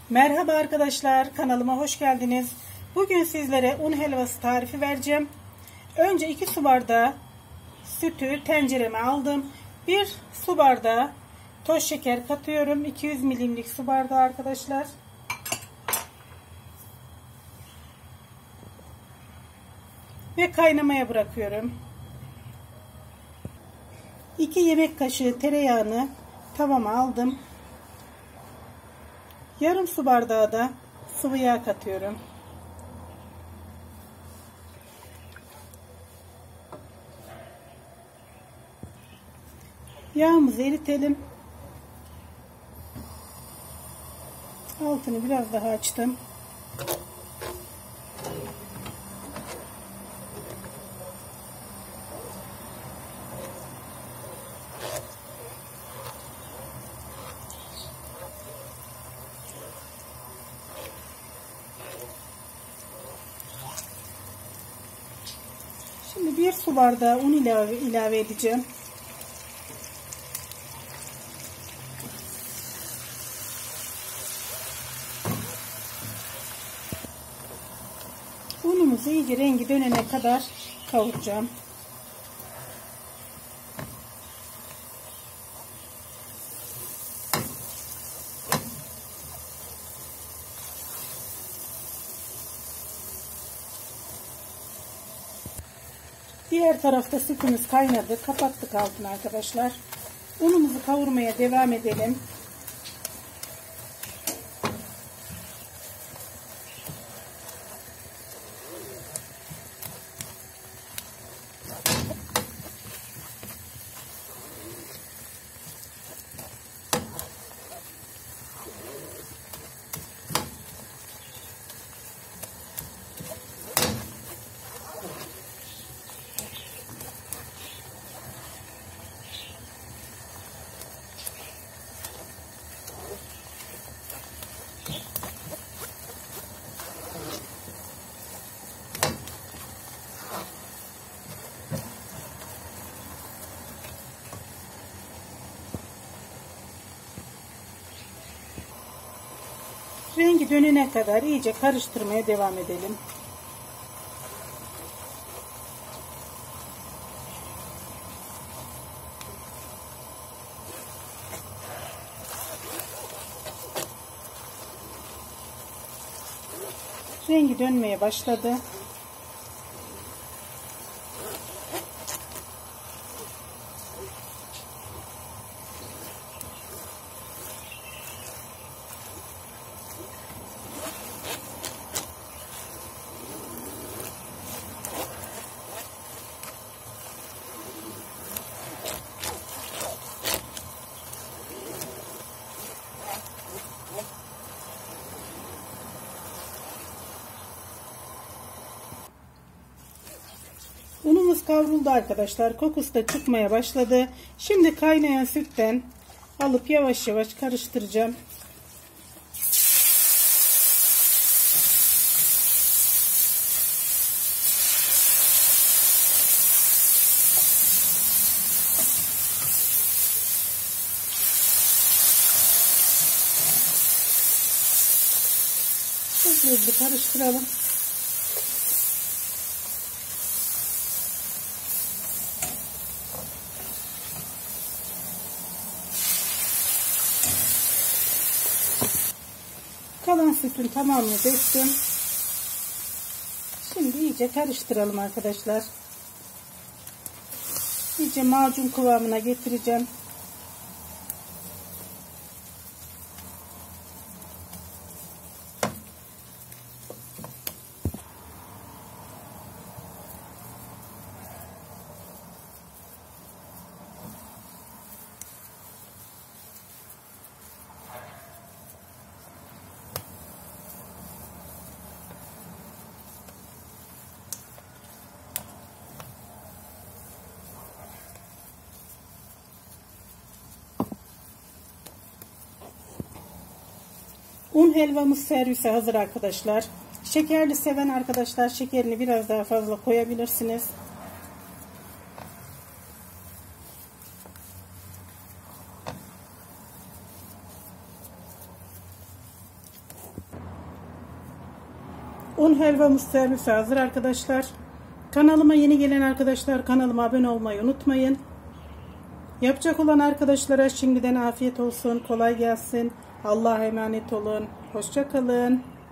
Merhaba arkadaşlar, kanalıma hoş geldiniz. Bugün sizlere un helvası tarifi vereceğim. Önce 2 su bardağı sütü tencereme aldım. 1 su bardağı toz şeker katıyorum. 200 milimlik su bardağı arkadaşlar. Ve kaynamaya bırakıyorum. 2 yemek kaşığı tereyağını tavama aldım. Yarım su bardağı da sıvı yağ katıyorum. Yağımızı eritelim. Altını biraz daha açtım. Şimdi 1 su bardağı un ilave edeceğim. Unumuzu iyice rengi dönene kadar kavuracağım. Diğer tarafta sütümüz kaynadı. Kapattık altını arkadaşlar. Unumuzu kavurmaya devam edelim. Rengi dönene kadar iyice karıştırmaya devam edelim. Rengi dönmeye başladı. Unumuz kavruldu arkadaşlar. Kokusu da çıkmaya başladı. Şimdi kaynayan sütten alıp yavaş yavaş karıştıracağım. Hızlı karıştıralım. Kalan sütün tamamını döktüm. Şimdi iyice karıştıralım arkadaşlar. İyice macun kıvamına getireceğim. Un helvamız servise hazır arkadaşlar. Şekerli seven arkadaşlar şekerini biraz daha fazla koyabilirsiniz. Un helvamız servise hazır arkadaşlar. Kanalıma yeni gelen arkadaşlar kanalıma abone olmayı unutmayın. Yapacak olan arkadaşlara şimdiden afiyet olsun. Kolay gelsin. Allah'a emanet olun. Hoşça kalın.